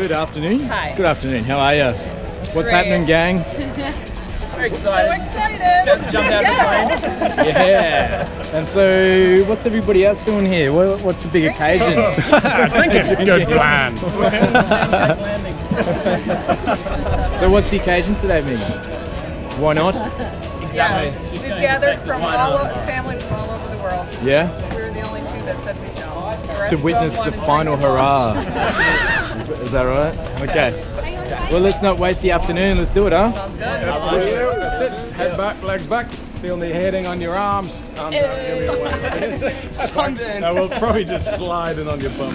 Good afternoon. Hi. Good afternoon. How are you? What's happening, gang? Excited. So excited. Jumped out the plane. Yeah. And so, what's everybody else doing here? What's the big occasion? Drinking. Good plan. So, what's the occasion today, Ming? Why not? Exactly. Yes. We've gathered from families from all over the world. Yeah. We're the only two that said we don't. To witness the final hurrah. Is that right? Okay. Well, let's not waste the afternoon. Let's do it, huh? Sounds good. That's it. Head back, legs back. Feel the heading on your arms. And give me a wave. Something. I will probably just slide it on your bum.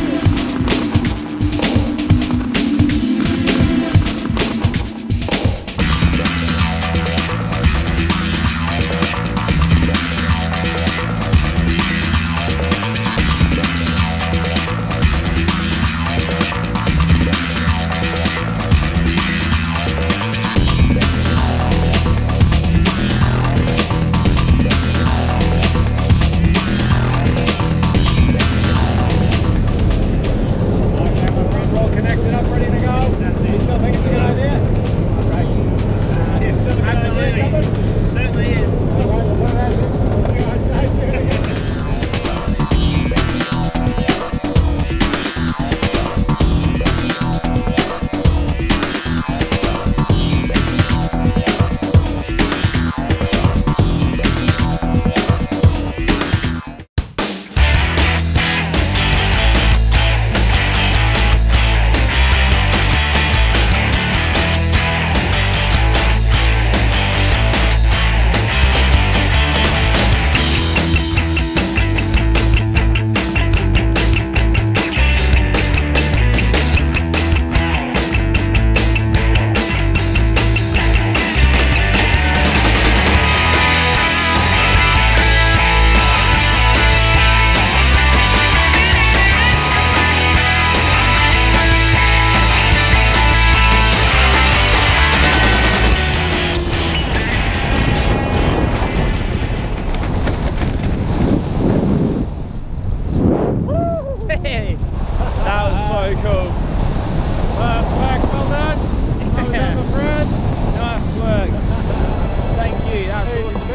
That was so cool. Perfect, well done. Well done, my friend. Nice work. Thank you, that's awesome.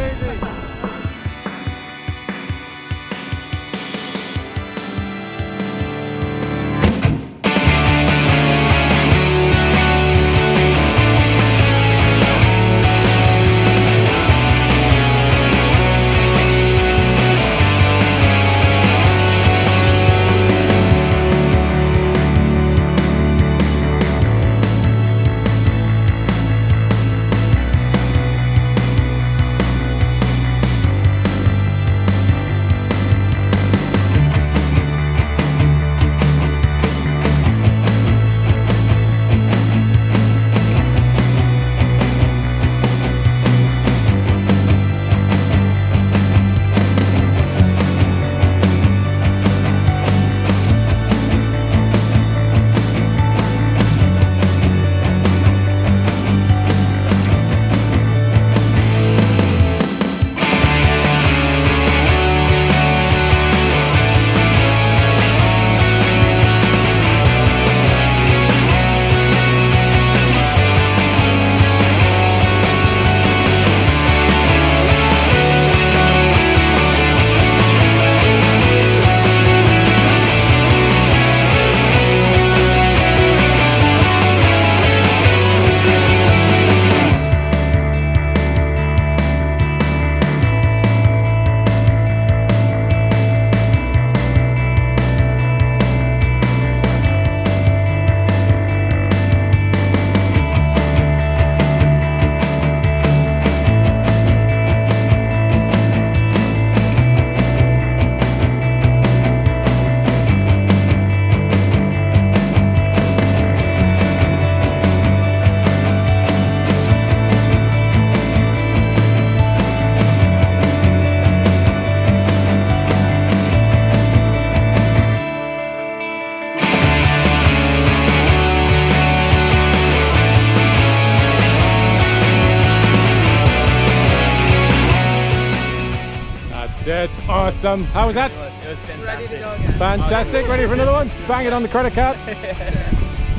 That's it. Awesome. How was that? It was fantastic. Ready to go again. Fantastic. Ready for another one? Bang it on the credit card.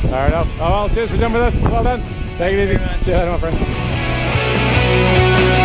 Fair enough. Oh well, cheers for jumping with us. Well done. Take it easy. See you later, my friend.